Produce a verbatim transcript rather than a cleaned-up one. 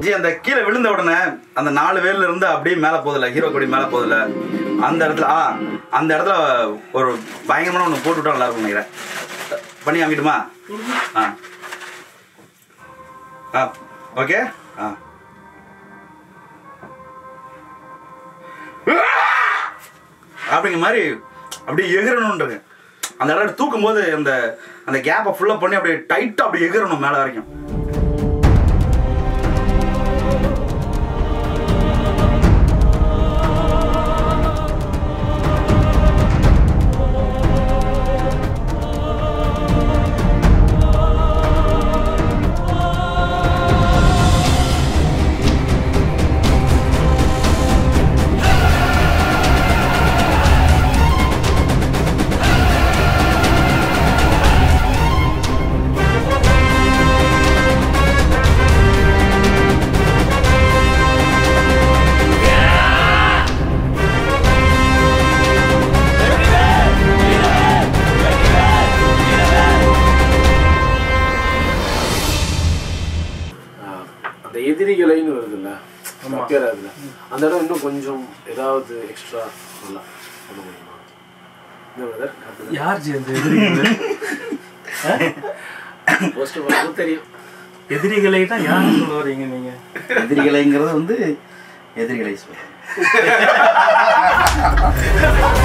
G அந்த கீழே விழுந்த உடனே அந்த நாலு பேர்ல இருந்து அப்படியே மேலே போதில்ல, ஹீரோ கொடி மேலே போதில்ல, அந்த இடத்துல ஆ அந்த இடத்துல ஒரு பயங்கரமான ஒன்று போட்டு விட்டா நல்லா இருக்கும் நினைக்கிறேன். பண்ணி காமிட்டுமா? ஆ ஆ ஓகே. ஆ அப்படிங்கிற மாதிரி அப்படியே எகிரணுன்றது. அந்த இடத்துல தூக்கும் போது அந்த அந்த கேப்பை ஃபுல்லாக பண்ணி அப்படியே டைட்டாக அப்படியே எகிரணும் மேலே வரைக்கும். எதிரிகளைன்னு வருதுல்ல மக்கள், அதுல அந்த இடம் இன்னும் கொஞ்சம் ஏதாவது எக்ஸ்ட்ரா நல்லா பண்ண முடியுமா? யார் ஜி அந்த எதிரிகள்? தெரியும். எதிரிகளை தான் யார் சொல்ல வரீங்க நீங்க? எதிரிகளைங்கிறது வந்து எதிரிகளை சொல்ல